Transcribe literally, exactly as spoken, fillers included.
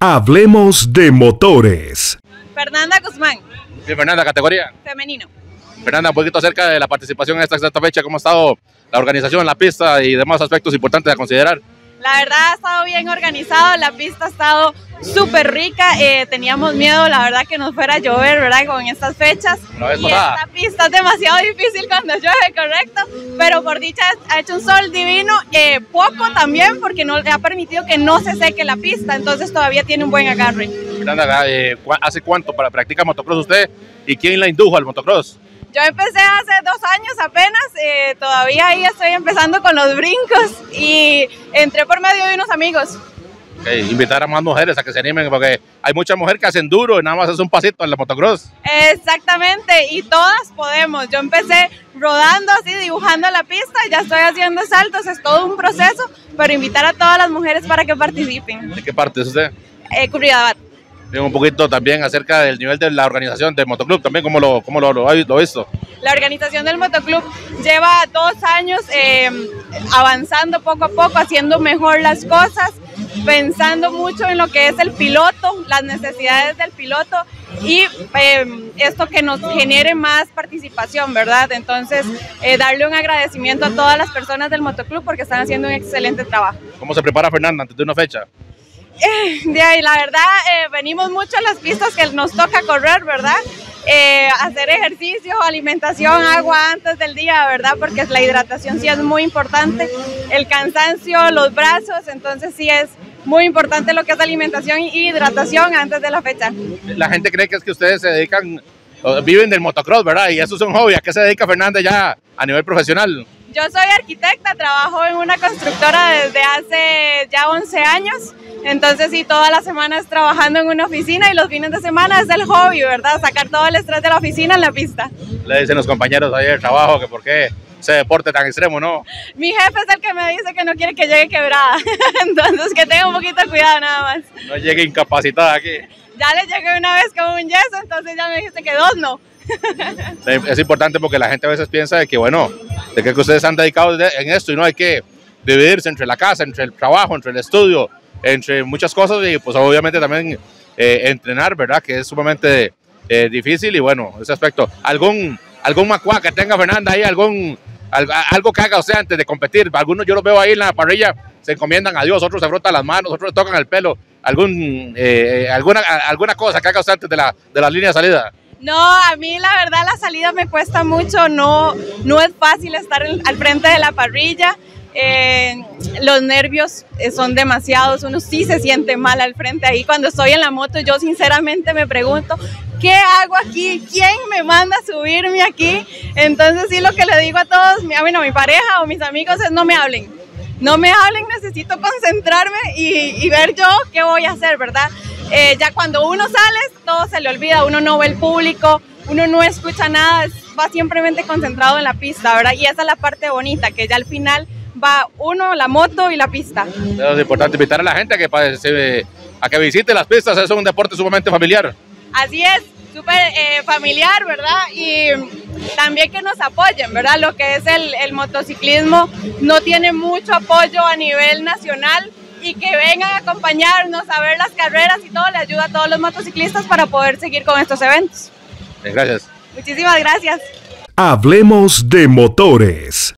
Hablemos de motores. Fernanda Guzmán. Bien, Fernanda, categoría. Femenino. Fernanda, un poquito acerca de la participación en esta, esta fecha, cómo ha estado la organización en la pista y demás aspectos importantes a considerar. La verdad ha estado bien organizado, la pista ha estado súper rica, eh, teníamos miedo, la verdad, que nos fuera a llover, ¿verdad?, con estas fechas. No es y pasada. Esta pista es demasiado difícil cuando llueve, correcto, pero por dicha ha hecho un sol divino, eh, poco también porque no ha permitido que no se seque la pista, entonces todavía tiene un buen agarre. Fernanda, eh, ¿hace cuánto para practicar motocross usted y quién la indujo al motocross? Yo empecé hace dos años apenas, eh, todavía ahí estoy empezando con los brincos y entré por medio de unos amigos. Okay, invitar a más mujeres a que se animen porque hay muchas mujeres que hacen duro y nada más es un pasito en la motocross. Exactamente, y todas podemos. Yo empecé rodando así, dibujando la pista, ya estoy haciendo saltos, es todo un proceso, pero invitar a todas las mujeres para que participen. ¿De qué parte es usted? Eh, Curridabat. Un poquito también acerca del nivel de la organización del motoclub, también cómo lo, cómo lo, lo ha visto. La organización del motoclub lleva dos años eh, avanzando poco a poco, haciendo mejor las cosas, pensando mucho en lo que es el piloto, las necesidades del piloto y eh, esto que nos genere más participación, ¿verdad? Entonces, eh, darle un agradecimiento a todas las personas del motoclub porque están haciendo un excelente trabajo. ¿Cómo se prepara Fernanda antes de una fecha? Eh, de ahí, la verdad, eh, venimos mucho a las pistas que nos toca correr, ¿verdad? Eh, hacer ejercicio, alimentación, agua antes del día, ¿verdad? Porque la hidratación sí es muy importante, el cansancio, los brazos, entonces sí es muy importante lo que es alimentación y hidratación antes de la fecha. La gente cree que es que ustedes se dedican, viven del motocross, ¿verdad? Y eso es un hobby. ¿A qué se dedica Fernanda ya a nivel profesional? Yo soy arquitecta, trabajo en una constructora desde hace ya once años, entonces sí, todas las semanas trabajando en una oficina y los fines de semana es el hobby, ¿verdad? Sacar todo el estrés de la oficina en la pista. Le dicen los compañeros ahí del trabajo que por qué ese deporte tan extremo, ¿no? Mi jefe es el que me dice que no quiere que llegue quebrada, entonces que tenga un poquito de cuidado nada más. No llegue incapacitada aquí. Ya le llegué una vez con un yeso, entonces ya me dijiste que dos no. Es importante porque la gente a veces piensa de que, bueno, de que ustedes han dedicado en esto y no hay que dividirse entre la casa, entre el trabajo, entre el estudio, entre muchas cosas y pues obviamente también eh, entrenar, ¿verdad? Que es sumamente eh, difícil y bueno, ese aspecto. ¿Algún, algún macuá que tenga Fernanda ahí? ¿Algún, algo, algo que haga usted antes de competir? Algunos yo los veo ahí en la parrilla, se encomiendan a Dios, otros se frotan las manos, otros le tocan el pelo. ¿Algún, eh, alguna, alguna cosa que haga usted antes de la, de la línea de salida? No, a mí la verdad la salida me cuesta mucho, no, no es fácil estar en, al frente de la parrilla, eh, los nervios son demasiados, uno sí se siente mal al frente ahí. Cuando estoy en la moto yo sinceramente me pregunto, ¿qué hago aquí? ¿Quién me manda a subirme aquí? Entonces sí, lo que le digo a todos, bueno, a mi pareja o mis amigos es no me hablen, no me hablen, necesito concentrarme y, y ver yo qué voy a hacer, ¿verdad? Eh, ya cuando uno sale, todo se le olvida, uno no ve el público, uno no escucha nada, va simplemente concentrado en la pista, ¿verdad? Y esa es la parte bonita, que ya al final va uno, la moto y la pista. Es importante invitar a la gente a que, a que visite las pistas, es un deporte sumamente familiar. Así es, súper eh, familiar, ¿verdad? Y también que nos apoyen, ¿verdad? Lo que es el, el motociclismo no tiene mucho apoyo a nivel nacional, y que vengan a acompañarnos a ver las carreras y todo le ayuda a todos los motociclistas para poder seguir con estos eventos. Bien, gracias. Muchísimas gracias. Hablemos de motores.